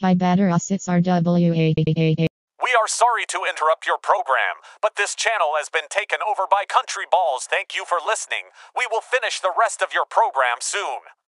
My batter assets are WA. We are sorry to interrupt your program, but this channel has been taken over by Countryballs. Thank you for listening. We will finish the rest of your program soon.